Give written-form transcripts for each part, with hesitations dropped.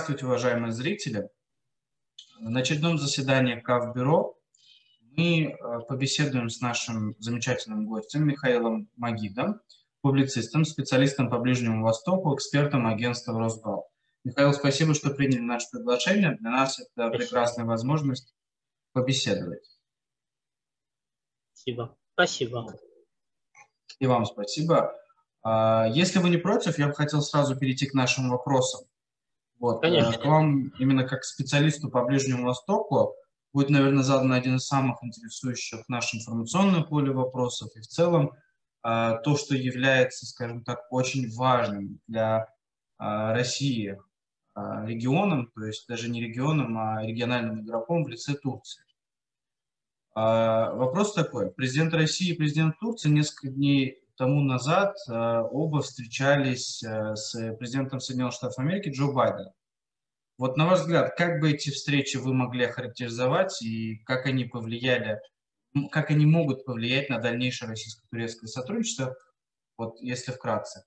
Здравствуйте, уважаемые зрители. На очередном заседании КАВ-бюро мы побеседуем с нашим замечательным гостем Михаилом Магидом, публицистом, специалистом по Ближнему Востоку, экспертом агентства Росбал. Михаил, спасибо, что приняли наше приглашение. Для нас это прекрасная возможность побеседовать. Спасибо. Спасибо. И вам спасибо. Если вы не против, я бы хотел сразу перейти к нашим вопросам. Вот, к вам именно как специалисту по Ближнему Востоку будет, наверное, задан один из самых интересующих наше информационное поле вопросов и в целом то, что является, скажем так, очень важным для России регионом, то есть даже не регионом, а региональным игроком в лице Турции. Вопрос такой. Президент России и президент Турции несколько дней тому назад оба встречались с президентом Соединенных Штатов Америки Джо Байденом. Вот на ваш взгляд, как бы эти встречи вы могли охарактеризовать и как они повлияли, как они могут повлиять на дальнейшее российско-турецкое сотрудничество, вот если вкратце?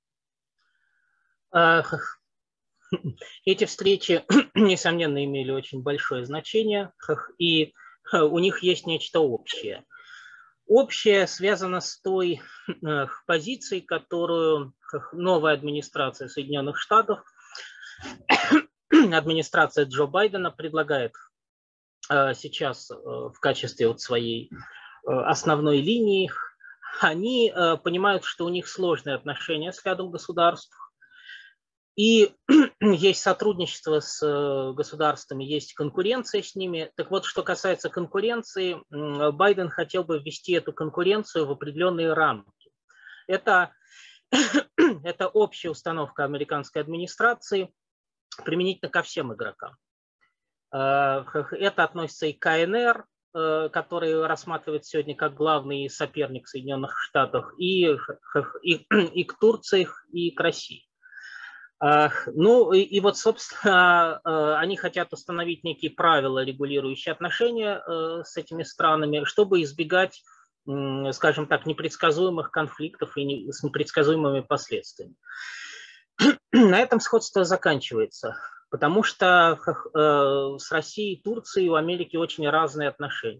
Эти встречи, несомненно, имели очень большое значение, и у них есть нечто общее. Общее связано с той позицией, которую новая администрация Соединенных Штатов, администрация Джо Байдена предлагает сейчас в качестве вот своей основной линии. Они понимают, что у них сложные отношения с рядом государств, и есть сотрудничество с государствами, есть конкуренция с ними. Так вот, что касается конкуренции, Байден хотел бы ввести эту конкуренцию в определенные рамки. Это общая установка американской администрации применительно ко всем игрокам. Это относится и к КНР, который рассматривается сегодня как главный соперник Соединенных Штатов, и к Турции, и к России. Ну и вот, собственно, они хотят установить некие правила, регулирующие отношения с этими странами, чтобы избегать, скажем так, непредсказуемых конфликтов и с непредсказуемыми последствиями. На этом сходство заканчивается, потому что с Россией и Турцией у Америки очень разные отношения.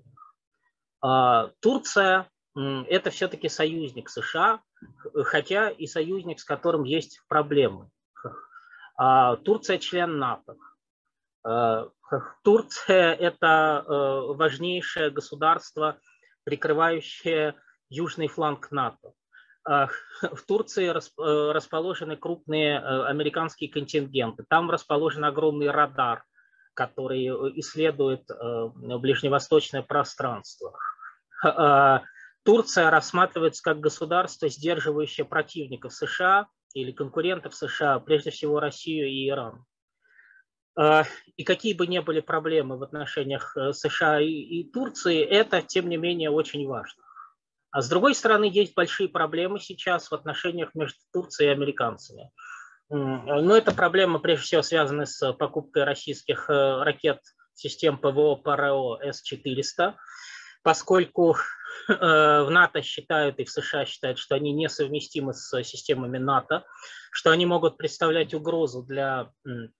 Турция – это все-таки союзник США, хотя и союзник, с которым есть проблемы. Турция член НАТО. Турция – это важнейшее государство, прикрывающее южный фланг НАТО. В Турции расположены крупные американские контингенты. Там расположен огромный радар, который исследует ближневосточное пространство. Турция рассматривается как государство, сдерживающее противников США или конкурентов США, прежде всего Россию и Иран. И какие бы ни были проблемы в отношениях США и Турции, это, тем не менее, очень важно. А с другой стороны, есть большие проблемы сейчас в отношениях между Турцией и американцами. Но эта проблема, прежде всего, связана с покупкой российских ракет систем ПВО ПРО С-400, поскольку в НАТО считают и в США считают, что они несовместимы с системами НАТО, что они могут представлять угрозу для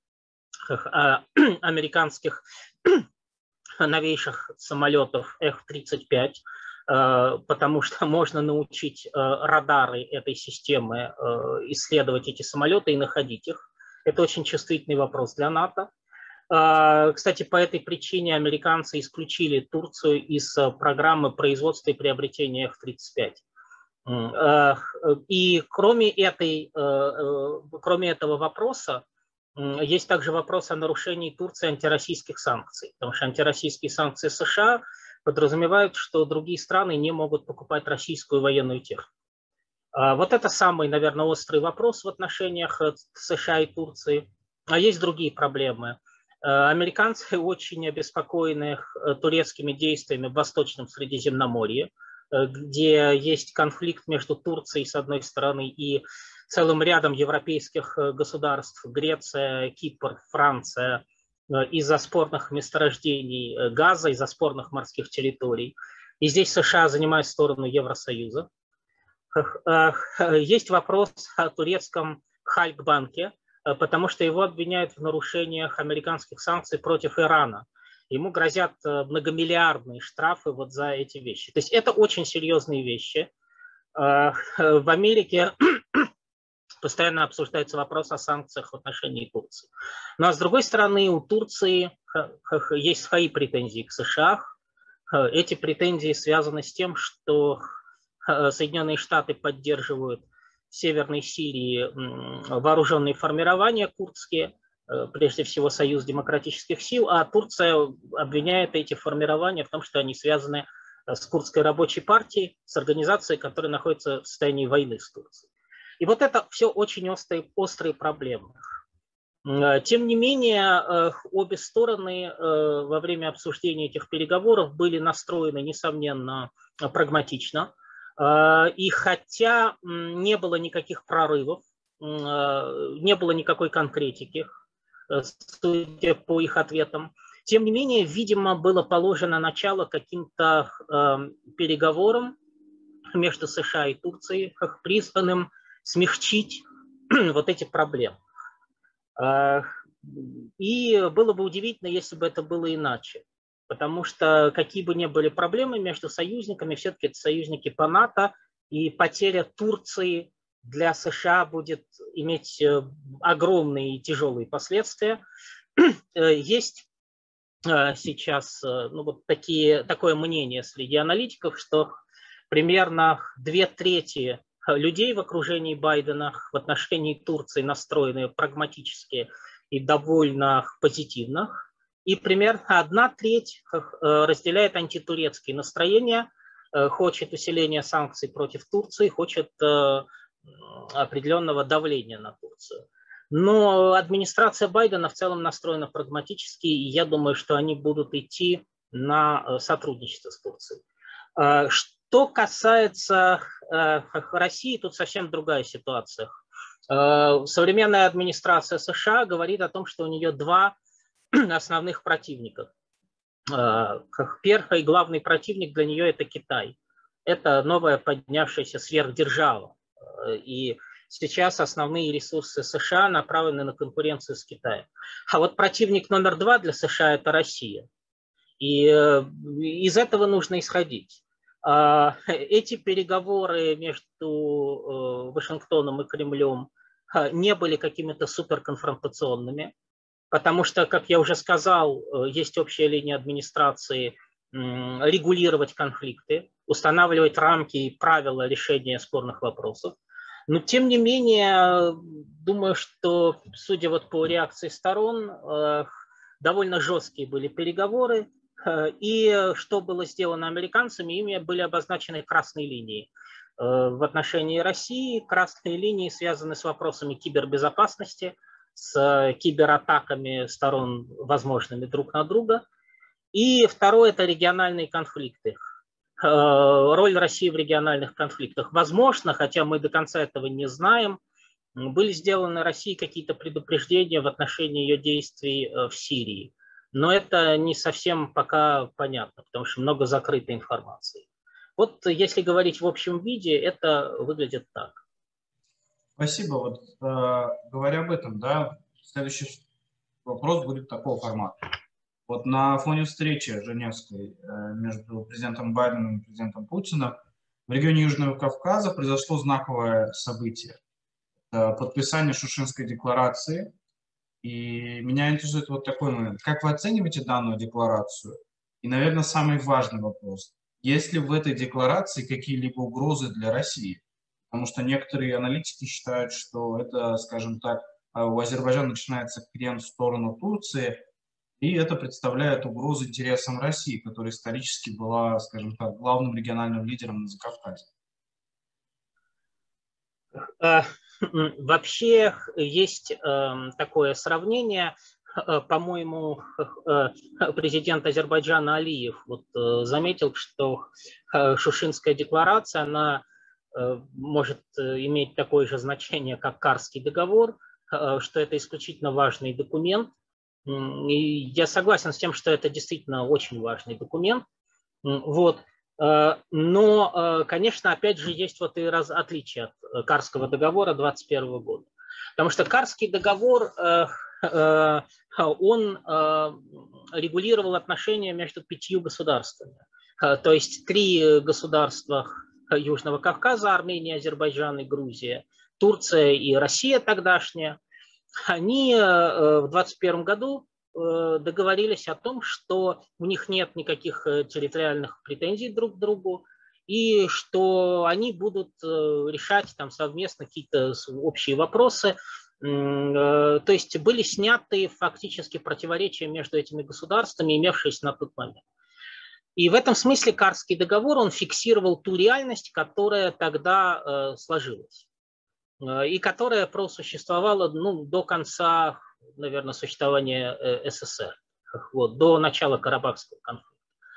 американских новейших самолетов F-35, потому что можно научить радары этой системы исследовать эти самолеты и находить их. Это очень чувствительный вопрос для НАТО. Кстати, по этой причине американцы исключили Турцию из программы производства и приобретения F-35. И кроме этого вопроса, есть также вопрос о нарушении Турции антироссийских санкций, потому что антироссийские санкции США подразумевают, что другие страны не могут покупать российскую военную технику. Вот это самый, наверное, острый вопрос в отношениях США и Турции. А есть другие проблемы. Американцы очень обеспокоены турецкими действиями в Восточном Средиземноморье, где есть конфликт между Турцией, с одной стороны, и целым рядом европейских государств, Греция, Кипр, Франция, из-за спорных месторождений газа, из-за спорных морских территорий. И здесь США занимает сторону Евросоюза. Есть вопрос о турецком Халкбанке, потому что его обвиняют в нарушениях американских санкций против Ирана. Ему грозят многомиллиардные штрафы вот за эти вещи. То есть это очень серьезные вещи. В Америке постоянно обсуждается вопрос о санкциях в отношении Турции. Ну а с другой стороны, у Турции есть свои претензии к США. Эти претензии связаны с тем, что Соединенные Штаты поддерживают в Северной Сирии вооруженные формирования курдские, прежде всего Союз демократических сил, а Турция обвиняет эти формирования в том, что они связаны с Курдской рабочей партией, с организацией, которая находится в состоянии войны с Турцией. И вот это все очень острые проблемы. Тем не менее, обе стороны во время обсуждения этих переговоров были настроены, несомненно, прагматично. И хотя не было никаких прорывов, не было никакой конкретики, судя по их ответам, тем не менее, видимо, было положено начало каким-то переговорам между США и Турцией, призванным смягчить вот эти проблемы. И было бы удивительно, если бы это было иначе. Потому что какие бы ни были проблемы между союзниками, все-таки это союзники по НАТО, и потеря Турции для США будет иметь огромные и тяжелые последствия. Есть сейчас вот такое мнение среди аналитиков, что примерно 2/3 людей в окружении Байдена в отношении Турции настроены прагматически и довольно позитивно. И примерно 1/3 разделяет антитурецкие настроения, хочет усиления санкций против Турции, хочет определенного давления на Турцию. Но администрация Байдена в целом настроена прагматически, и я думаю, что они будут идти на сотрудничество с Турцией. Что касается России, тут совсем другая ситуация. Современная администрация США говорит о том, что у нее два основных противников. Первый и главный противник для нее – это Китай. Это новая поднявшаяся сверхдержава. И сейчас основные ресурсы США направлены на конкуренцию с Китаем. А вот противник номер 2 для США – это Россия. И из этого нужно исходить. Эти переговоры между Вашингтоном и Кремлем не были какими-то суперконфронтационными, потому что, как я уже сказал, есть общая линия администрации регулировать конфликты, устанавливать рамки и правила решения спорных вопросов. Но, тем не менее, думаю, что, судя вот по реакции сторон, довольно жесткие были переговоры. И что было сделано американцами, ими были обозначены красные линии. В отношении России красные линии связаны с вопросами кибербезопасности, с кибератаками сторон возможными друг на друга. И второе – это региональные конфликты. Роль России в региональных конфликтах. Возможно, хотя мы до конца этого не знаем, были сделаны России какие-то предупреждения в отношении ее действий в Сирии. Но это не совсем пока понятно, потому что много закрытой информации. Вот если говорить в общем виде, это выглядит так. Спасибо. Вот говоря об этом, да, следующий вопрос будет такого формата. Вот на фоне встречи женевской между президентом Байденом и президентом Путиным в регионе Южного Кавказа произошло знаковое событие. Подписание Шушинской декларации. И меня интересует вот такой момент. Как вы оцениваете данную декларацию? И, наверное, самый важный вопрос. Есть ли в этой декларации какие-либо угрозы для России? Потому что некоторые аналитики считают, что это, скажем так, у Азербайджана начинается крен в сторону Турции, и это представляет угрозу интересам России, которая исторически была, скажем так, главным региональным лидером на Закавказье. Вообще есть такое сравнение. По-моему, президент Азербайджана Алиев заметил, что Шушинская декларация, она может иметь такое же значение, как Карский договор, что это исключительно важный документ. И я согласен с тем, что это действительно очень важный документ. Вот. Но, конечно, опять же, есть вот и отличие от Карского договора 2021 года. Потому что Карский договор, он регулировал отношения между 5 государствами. То есть 3 государства Южного Кавказа, Армения, Азербайджан и Грузия, Турция и Россия тогдашняя, они в 2021 году договорились о том, что у них нет никаких территориальных претензий друг к другу, и что они будут решать там совместно какие-то общие вопросы. То есть были сняты фактически противоречия между этими государствами, имевшиеся на тот момент. И в этом смысле Карский договор, он фиксировал ту реальность, которая тогда сложилась и которая просуществовала до конца, наверное, существования СССР, до начала Карабахского конфликта.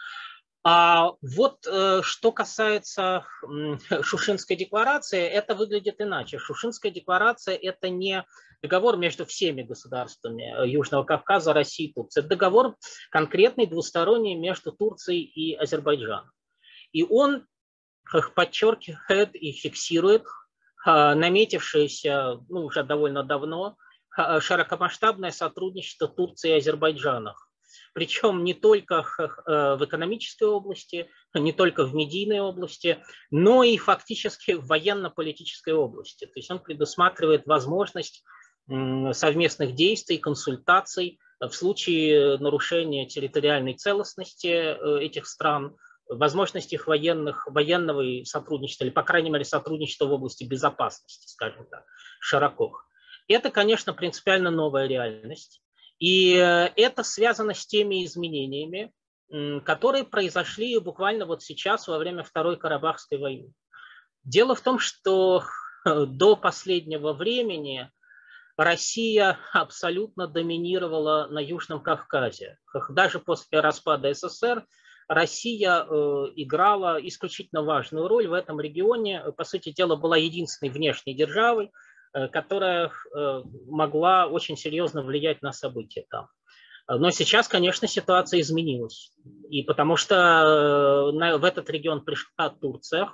А вот что касается Шушинской декларации, это выглядит иначе. Шушинская декларация – это не договор между всеми государствами Южного Кавказа, России и Турции. Это договор конкретный, двусторонний между Турцией и Азербайджаном. И он подчеркивает и фиксирует наметившееся уже довольно давно широкомасштабное сотрудничество Турции и Азербайджана. Причем не только в экономической области, не только в медийной области, но и фактически в военно-политической области. То есть он предусматривает возможность совместных действий, консультаций в случае нарушения территориальной целостности этих стран, возможность их военного сотрудничества, или, по крайней мере, сотрудничества в области безопасности, скажем так, широко. Это, конечно, принципиально новая реальность. И это связано с теми изменениями, которые произошли буквально вот сейчас во время Второй Карабахской войны. Дело в том, что до последнего времени Россия абсолютно доминировала на Южном Кавказе. Даже после распада СССР Россия играла исключительно важную роль в этом регионе. По сути дела, была единственной внешней державой, которая могла очень серьезно влиять на события там. Но сейчас, конечно, ситуация изменилась. И потому что в этот регион пришла Турция.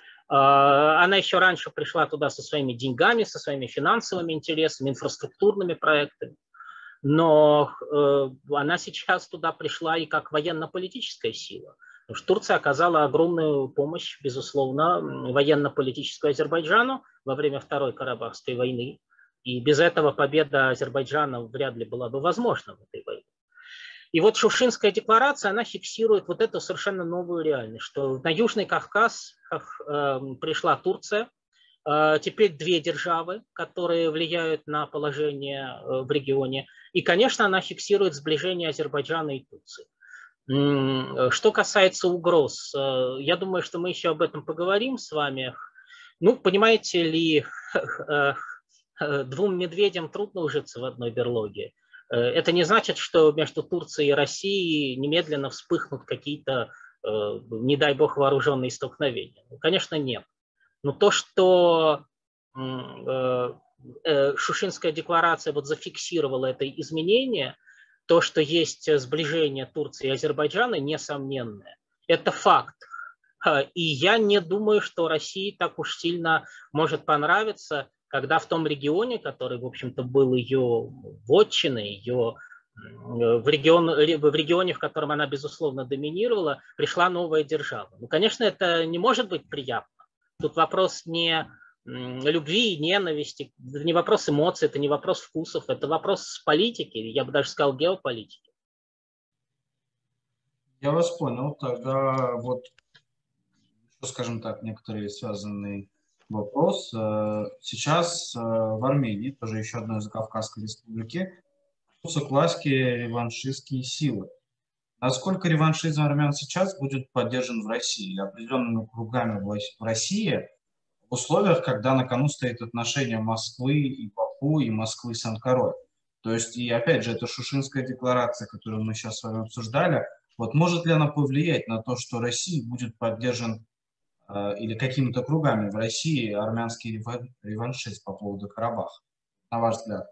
Она еще раньше пришла туда со своими деньгами, со своими финансовыми интересами, инфраструктурными проектами. Но она сейчас туда пришла и как военно-политическая сила. Потому что Турция оказала огромную помощь, безусловно, военно-политическую Азербайджану во время Второй Карабахской войны. И без этого победа Азербайджана вряд ли была бы возможна в этой войне. И вот Шушинская декларация, она фиксирует вот эту совершенно новую реальность, что на Южный Кавказ пришла Турция, теперь 2 державы, которые влияют на положение в регионе. И, конечно, она фиксирует сближение Азербайджана и Турции. Что касается угроз, я думаю, что мы еще об этом поговорим с вами. Ну, понимаете ли, 2 медведям трудно ужиться в одной берлоге. Это не значит, что между Турцией и Россией немедленно вспыхнут какие-то, не дай бог, вооруженные столкновения. Конечно, нет. Но то, что Шушинская декларация вот зафиксировала это изменение, то, что есть сближение Турции и Азербайджана, несомненное. Это факт. И я не думаю, что России так уж сильно может понравиться, когда в том регионе, который, в общем-то, был ее вотчиной, в регионе, в котором она, безусловно, доминировала, пришла новая держава. Ну, конечно, это не может быть приятно. Тут вопрос не любви и ненависти, это не вопрос эмоций, это не вопрос вкусов, это вопрос политики, я бы даже сказал геополитики. Я вас понял. Тогда вот, скажем так, некоторые связанные вопрос. Сейчас в Армении, тоже еще одной Закавказской республики, к власти реваншистские силы. Насколько реваншизм армян сейчас будет поддержан в России определенными кругами в России в условиях, когда на кону стоит отношение Москвы и Баку, и Москвы с Анкарой? То есть, и опять же, это Шушинская декларация, которую мы сейчас с вами обсуждали, вот может ли она повлиять на то, что Россия будет поддержан или какими-то кругами в России армянский реваншизм по поводу Карабаха, на ваш взгляд?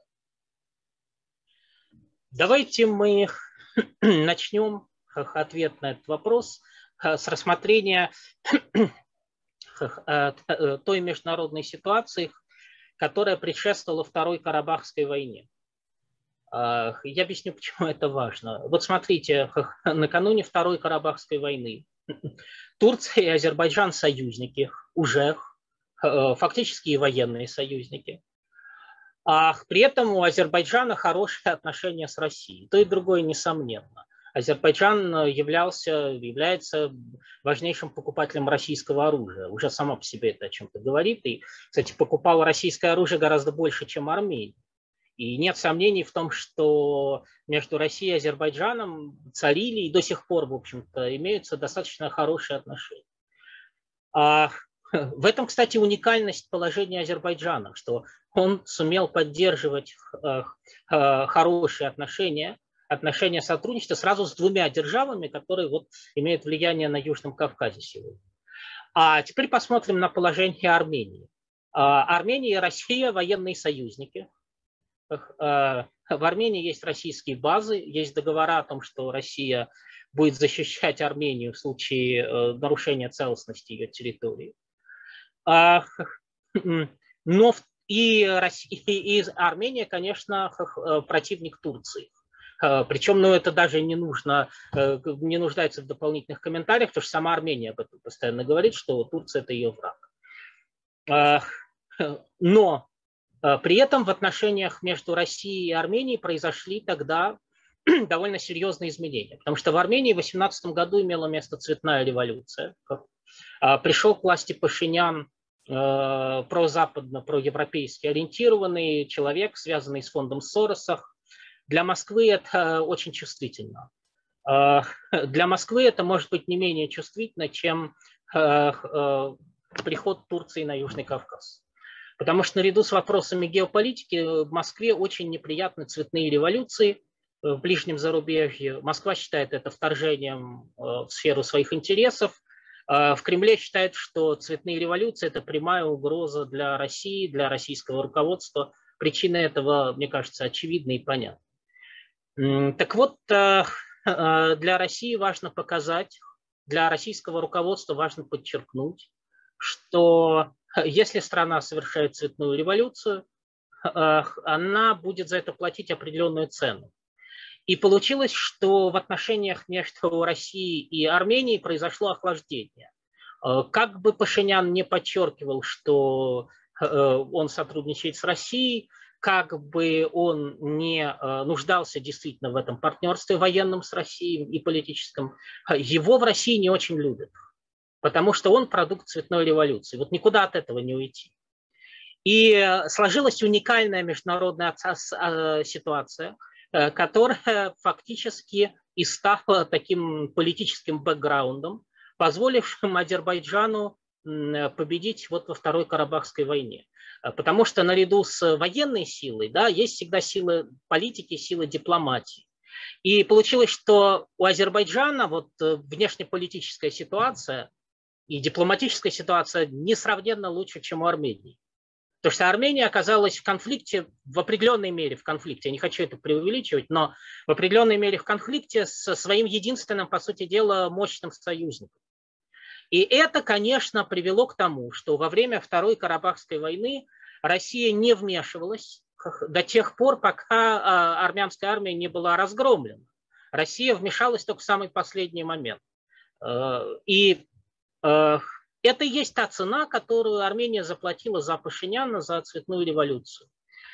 Давайте мы начнем ответ на этот вопрос с рассмотрения той международной ситуации, которая предшествовала Второй Карабахской войне. Я объясню, почему это важно. Вот смотрите, накануне Второй Карабахской войны Турция и Азербайджан союзники, уже фактически и военные союзники. А при этом у Азербайджана хорошие отношения с Россией. То и другое несомненно. Азербайджан является важнейшим покупателем российского оружия. Уже само по себе это о чем-то говорит. И, кстати, покупал российское оружие гораздо больше, чем Армения. И нет сомнений в том, что между Россией и Азербайджаном царили и до сих пор, в общем-то, имеются достаточно хорошие отношения. В этом, кстати, уникальность положения Азербайджана, что он сумел поддерживать хорошие отношения сотрудничества сразу с двумя державами, которые вот имеют влияние на Южном Кавказе сегодня. А теперь посмотрим на положение Армении. Армения и Россия – военные союзники. В Армении есть российские базы, есть договора о том, что Россия будет защищать Армению в случае нарушения целостности ее территории. Но и Армения, конечно, противник Турции. Причем, это даже не нуждается в дополнительных комментариях, потому что сама Армения об этом постоянно говорит, что Турция – это ее враг. Но при этом в отношениях между Россией и Арменией произошли тогда довольно серьезные изменения. Потому что в Армении в 2018 году имела место цветная революция. Пришел к власти Пашинян, прозападно, проевропейски ориентированный человек, связанный с фондом Сороса. Для Москвы это очень чувствительно. Для Москвы это может быть не менее чувствительно, чем приход Турции на Южный Кавказ. Потому что наряду с вопросами геополитики в Москве очень неприятны цветные революции в ближнем зарубежье. Москва считает это вторжением в сферу своих интересов. В Кремле считают, что цветные революции – это прямая угроза для России, для российского руководства. Причины этого, мне кажется, очевидны и понятны. Так вот, для России важно показать, для российского руководства важно подчеркнуть, что если страна совершает цветную революцию, она будет за это платить определенную цену. И получилось, что в отношениях между Россией и Арменией произошло охлаждение. Как бы Пашинян не подчеркивал, что он сотрудничает с Россией, как бы он не нуждался действительно в этом партнерстве военном с Россией и политическом, его в России не очень любят, потому что он продукт цветной революции. Вот никуда от этого не уйти. И сложилась уникальная международная ситуация, которая фактически и стала таким политическим бэкграундом, позволившим Азербайджану победить вот во Второй Карабахской войне. Потому что наряду с военной силой, да, есть всегда силы политики, силы дипломатии. И получилось, что у Азербайджана вот внешнеполитическая ситуация и дипломатическая ситуация несравненно лучше, чем у Армении. Потому что Армения оказалась в конфликте, в определенной мере в конфликте, я не хочу это преувеличивать, но в определенной мере в конфликте со своим единственным, по сути дела, мощным союзником. И это, конечно, привело к тому, что во время Второй Карабахской войны Россия не вмешивалась до тех пор, пока армянская армия не была разгромлена. Россия вмешалась только в самый последний момент. И это и есть та цена, которую Армения заплатила за Пашиняна, за цветную революцию.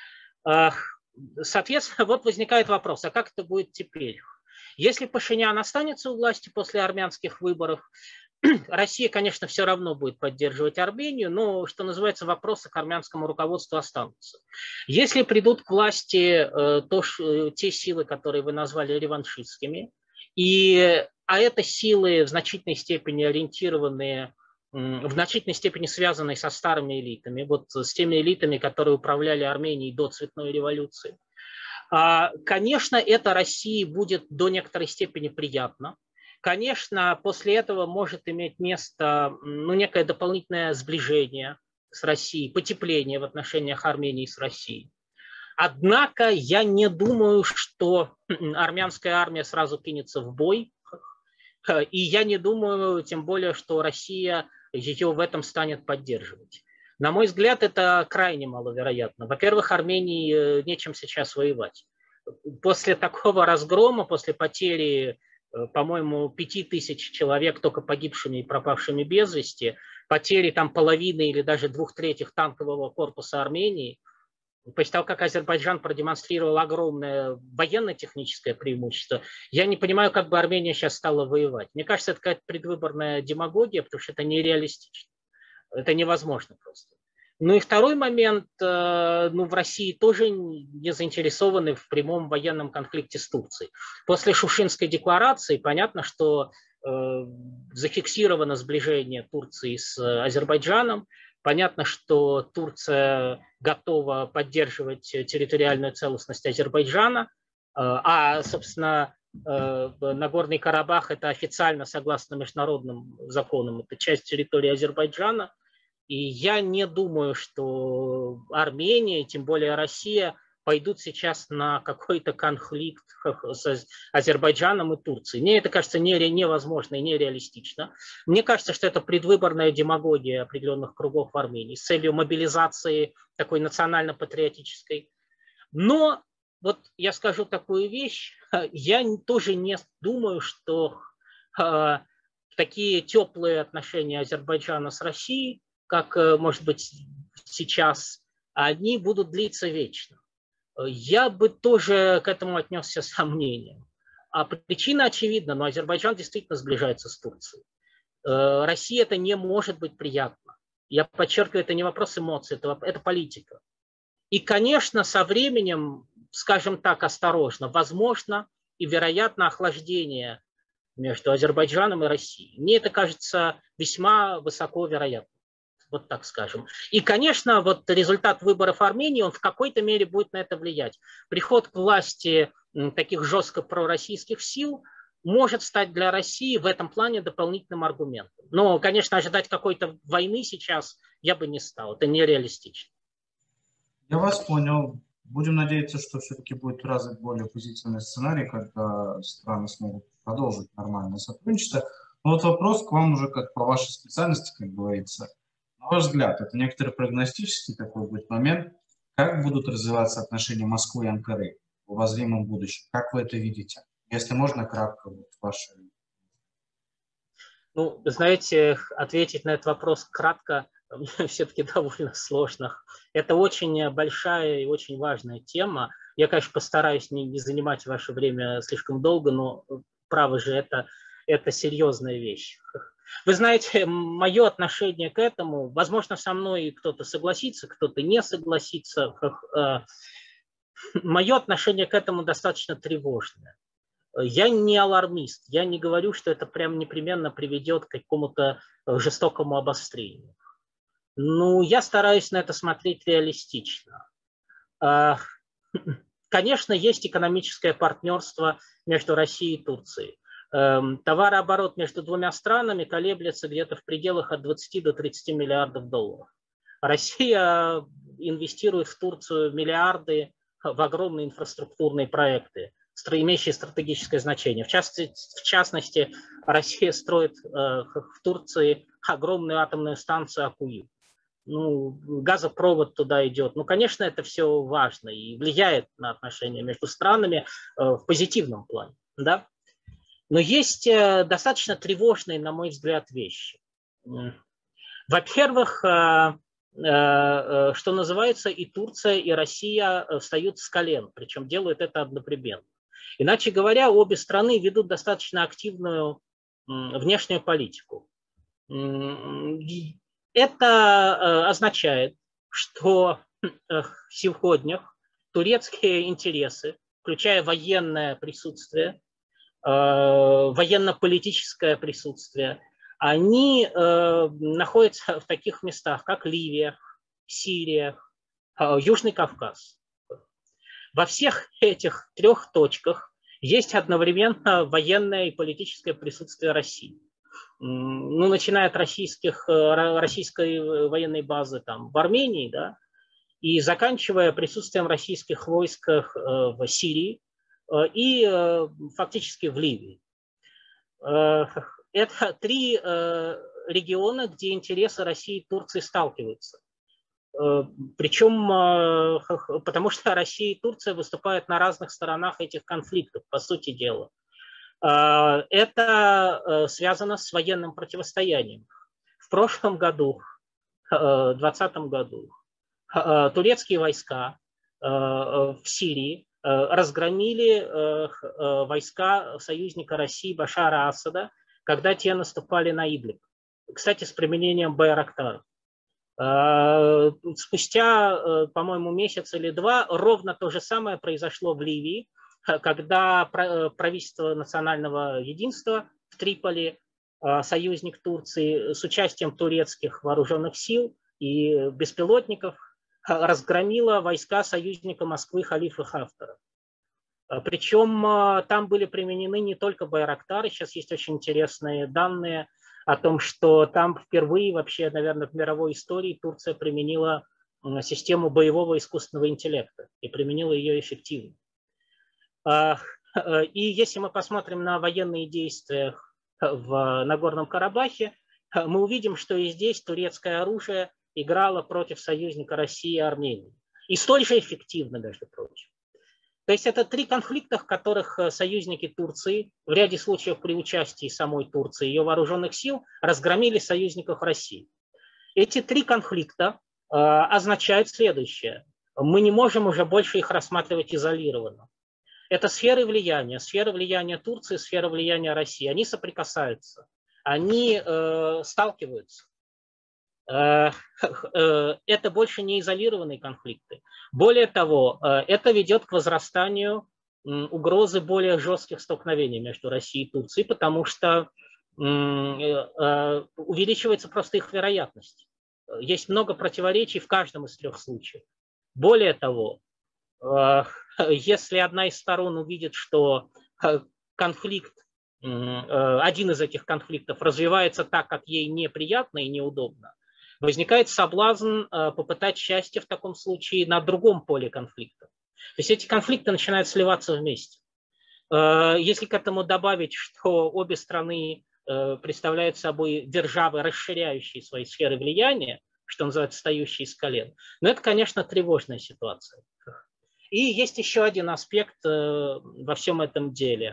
Соответственно, вот возникает вопрос, а как это будет теперь? Если Пашинян останется у власти после армянских выборов, Россия, конечно, все равно будет поддерживать Армению, но, что называется, вопросы к армянскому руководству останутся. Если придут к власти те силы, которые вы назвали реваншистскими, а это силы в значительной степени ориентированные, в значительной степени связанные со старыми элитами, вот с теми элитами, которые управляли Арменией до цветной революции, конечно, это России будет до некоторой степени приятно. Конечно, после этого может иметь место некое дополнительное сближение с Россией, потепление в отношениях Армении с Россией. Однако я не думаю, что армянская армия сразу кинется в бой, и я не думаю, тем более, что Россия ее в этом станет поддерживать. На мой взгляд, это крайне маловероятно. Во-первых, Армении нечем сейчас воевать. После такого разгрома, после потери, по-моему, 5000 человек только погибшими и пропавшими без вести, потери там половины или даже 2/3 танкового корпуса Армении, после того, как Азербайджан продемонстрировал огромное военно-техническое преимущество, я не понимаю, как бы Армения сейчас стала воевать. Мне кажется, это какая-то предвыборная демагогия, потому что это нереалистично. Это невозможно просто. Ну и второй момент, в России тоже не заинтересованы в прямом военном конфликте с Турцией. После Шушинской декларации понятно, что зафиксировано сближение Турции с Азербайджаном. Понятно, что Турция готова поддерживать территориальную целостность Азербайджана, собственно, Нагорный Карабах – это официально, согласно международным законам, это часть территории Азербайджана. И я не думаю, что Армения, тем более Россия, пойдут сейчас на какой-то конфликт с Азербайджаном и Турцией. Мне это кажется невозможно и нереалистично. Мне кажется, что это предвыборная демагогия определенных кругов в Армении с целью мобилизации такой национально-патриотической. Но вот я скажу такую вещь, я тоже не думаю, что такие теплые отношения Азербайджана с Россией, как, может быть, сейчас, они будут длиться вечно. Я бы тоже к этому отнесся с сомнением. А причина очевидна, но Азербайджан действительно сближается с Турцией. России это не может быть приятно. Я подчеркиваю, это не вопрос эмоций, это политика. И, конечно, со временем, скажем так, осторожно, возможно и вероятно охлаждение между Азербайджаном и Россией. Мне это кажется весьма высоко вероятно. Вот так скажем. И, конечно, вот результат выборов Армении, он в какой-то мере будет на это влиять. Приход к власти таких жестко пророссийских сил может стать для России в этом плане дополнительным аргументом. Но, конечно, ожидать какой-то войны сейчас я бы не стал. Это нереалистично. Я вас понял. Будем надеяться, что все-таки будет развит более позитивный сценарий, когда страны смогут продолжить нормальное сотрудничество. Но вот вопрос к вам уже как по вашей специальности, как говорится. На ваш взгляд, это некоторый прогностический такой будет момент, как будут развиваться отношения Москвы и Анкары в обозримом будущем? Как вы это видите? Если можно, кратко, вот ваши... Ну, знаете, ответить на этот вопрос кратко все-таки довольно сложно. Это очень большая и очень важная тема. Я, конечно, постараюсь не занимать ваше время слишком долго, но право же, это серьезная вещь. Вы знаете, мое отношение к этому, возможно, со мной кто-то согласится, кто-то не согласится. Мое отношение к этому достаточно тревожное. Я не алармист, я не говорю, что это прям непременно приведет к какому-то жестокому обострению. Ну, я стараюсь на это смотреть реалистично. Конечно, есть экономическое партнерство между Россией и Турцией. Товарооборот между двумя странами колеблется где-то в пределах от 20 до 30 миллиардов долларов. Россия инвестирует в Турцию миллиарды в огромные инфраструктурные проекты, имеющие стратегическое значение. В частности, Россия строит в Турции огромную атомную станцию Акую. Ну, газопровод туда идет. Ну, конечно, это все важно и влияет на отношения между странами в позитивном плане. Да? Но есть достаточно тревожные, на мой взгляд, вещи. Во-первых, что называется, и Турция, и Россия встают с колен, причем делают это одновременно. Иначе говоря, обе страны ведут достаточно активную внешнюю политику. Это означает, что сегодня турецкие интересы, включая военное присутствие, военно-политическое присутствие, они находятся в таких местах, как Ливия, Сирия, Южный Кавказ. Во всех этих трех точках есть одновременно военное и политическое присутствие России. Ну, начиная от российской военной базы там, в Армении, да, и заканчивая присутствием российских войск в Сирии и фактически в Ливии. Это три региона, где интересы России и Турции сталкиваются. Причем, потому что Россия и Турция выступают на разных сторонах этих конфликтов, по сути дела. Это связано с военным противостоянием. В прошлом году, в 2020 году, турецкие войска в Сирии разгромили войска союзника России Башара Асада, когда те наступали на Идлиб. Кстати, с применением байрактаров. Спустя, по-моему, месяц или два ровно то же самое произошло в Ливии, когда правительство национального единства в Триполи, союзник Турции, с участием турецких вооруженных сил и беспилотников разгромило войска союзника Москвы Халифа Хафтара. Причем там были применены не только байрактары, сейчас есть очень интересные данные о том, что там впервые вообще, наверное, в мировой истории Турция применила систему боевого искусственного интеллекта и применила ее эффективно. И если мы посмотрим на военные действия в Нагорном Карабахе, мы увидим, что и здесь турецкое оружие играло против союзника России и Армении. И столь же эффективно, между прочим. То есть это три конфликта, в которых союзники Турции, в ряде случаев при участии самой Турции и ее вооруженных сил, разгромили союзников России. Эти три конфликта означают следующее. Мы не можем уже больше их рассматривать изолированно. Это сферы влияния Турции, сфера влияния России. Они соприкасаются, они сталкиваются. Это больше не изолированные конфликты. Более того, это ведет к возрастанию угрозы более жестких столкновений между Россией и Турцией, потому что увеличивается просто их вероятность. Есть много противоречий в каждом из трех случаев. Более того, если одна из сторон увидит, что конфликт, один из этих конфликтов развивается так, как ей неприятно и неудобно, возникает соблазн попытать счастье в таком случае на другом поле конфликта. То есть эти конфликты начинают сливаться вместе. Если к этому добавить, что обе страны представляют собой державы, расширяющие свои сферы влияния, что называется, встающие с колен, но это, конечно, тревожная ситуация. И есть еще один аспект во всем этом деле.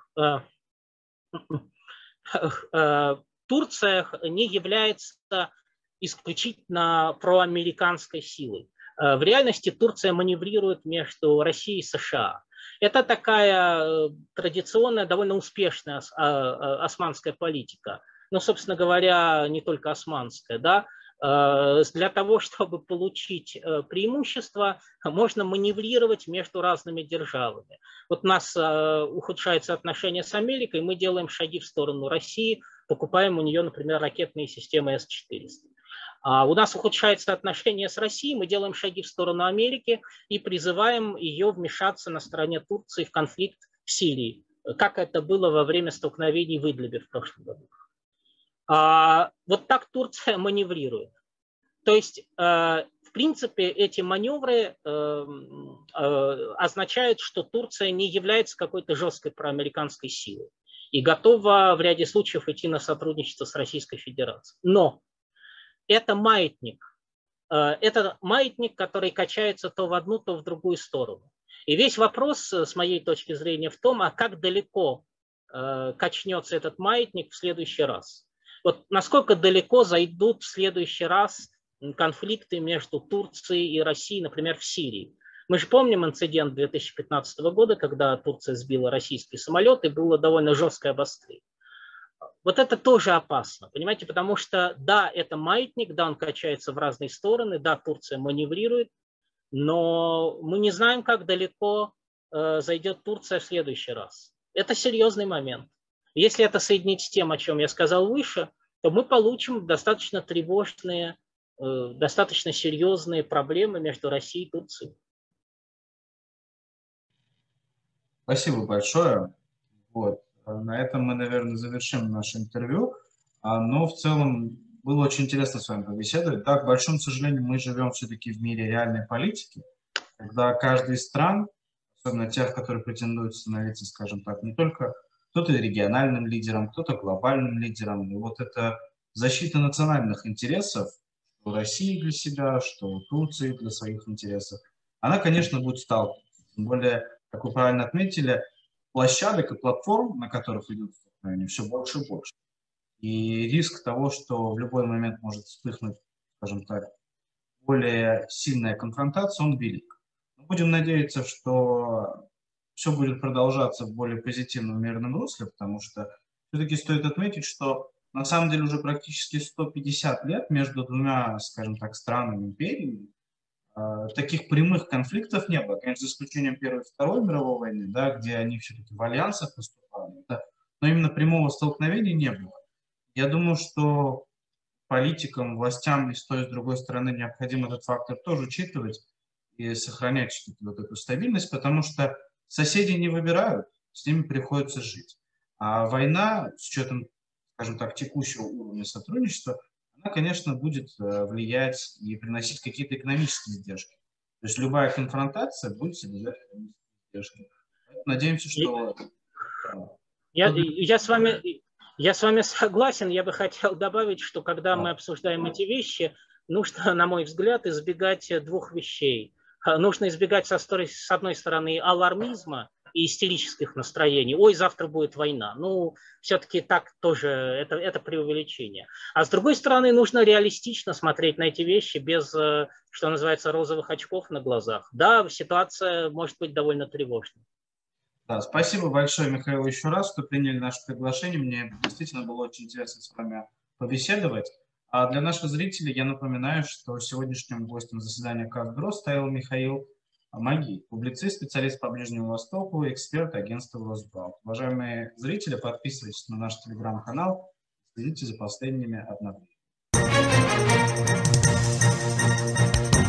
Турция не является исключительно проамериканской силой. В реальности Турция маневрирует между Россией и США. Это такая традиционная, довольно успешная османская политика. Ну, собственно говоря, не только османская, да. Для того, чтобы получить преимущество, можно маневрировать между разными державами. Вот у нас ухудшаются отношения с Америкой, мы делаем шаги в сторону России, покупаем у нее, например, ракетные системы С-400. А у нас ухудшаются отношения с Россией, мы делаем шаги в сторону Америки и призываем ее вмешаться на стороне Турции в конфликт в Сирии, как это было во время столкновений в Идлибе в прошлом году. Вот так Турция маневрирует. То есть, в принципе, эти маневры означают, что Турция не является какой-то жесткой проамериканской силой и готова в ряде случаев идти на сотрудничество с Российской Федерацией. Но это маятник. Это маятник, который качается то в одну, то в другую сторону. И весь вопрос, с моей точки зрения, в том, а как далеко качнется этот маятник в следующий раз. Вот насколько далеко зайдут в следующий раз конфликты между Турцией и Россией, например, в Сирии. Мы же помним инцидент 2015 года, когда Турция сбила российский самолет, и было довольно жесткое обострение. Вот это тоже опасно, понимаете, потому что, да, это маятник, да, он качается в разные стороны, да, Турция маневрирует, но мы не знаем, как далеко зайдет Турция в следующий раз. Это серьезный момент. Если это соединить с тем, о чем я сказал выше, то мы получим достаточно тревожные, достаточно серьезные проблемы между Россией и Турцией. Спасибо большое. Вот. На этом мы, наверное, завершим наше интервью. Но в целом было очень интересно с вами побеседовать. Да, к большому сожалению, мы живем все-таки в мире реальной политики, когда каждая из стран, особенно тех, которые претендуют становиться, скажем так, не только кто-то региональным лидером, кто-то глобальным лидером. И вот эта защита национальных интересов у России для себя, что у Турции для своих интересов, она, конечно, будет сталкиваться. Тем более, как вы правильно отметили, площадок и платформ, на которых идут столкновения, все больше и больше. И риск того, что в любой момент может вспыхнуть, скажем так, более сильная конфронтация, он велик. Мы будем надеяться, что все будет продолжаться в более позитивном мирном русле, потому что все-таки стоит отметить, что на самом деле уже практически 150 лет между двумя, скажем так, странами, империями, таких прямых конфликтов не было, конечно, за исключением Первой и Второй мировой войны, да, где они все-таки в альянсах выступали, да, но именно прямого столкновения не было. Я думаю, что политикам, властям и с той, и с другой стороны необходимо этот фактор тоже учитывать и сохранять вот эту стабильность, потому что соседи не выбирают, с ними приходится жить. А война, с учетом, скажем так, текущего уровня сотрудничества, она, конечно, будет влиять и приносить какие-то экономические издержки. То есть любая конфронтация будет содержать экономические издержки. Надеемся, что... Я с вами согласен. Я бы хотел добавить, что когда мы обсуждаем эти вещи, нужно, на мой взгляд, избегать двух вещей. Нужно избегать с одной стороны алармизма и истерических настроений. Ой, завтра будет война. Ну, все-таки так тоже, это преувеличение. А с другой стороны, нужно реалистично смотреть на эти вещи без, что называется, розовых очков на глазах. Да, ситуация может быть довольно тревожной. Да, спасибо большое, Михаил, еще раз, что приняли наше приглашение. Мне действительно было очень интересно с вами побеседовать. А для наших зрителей я напоминаю, что сегодняшним гостем заседания КАС-Бюро стоял Михаил Маги, публицист, специалист по Ближнему Востоку, эксперт агентства Росбалт. Уважаемые зрители, подписывайтесь на наш телеграм-канал, следите за последними обновлениями.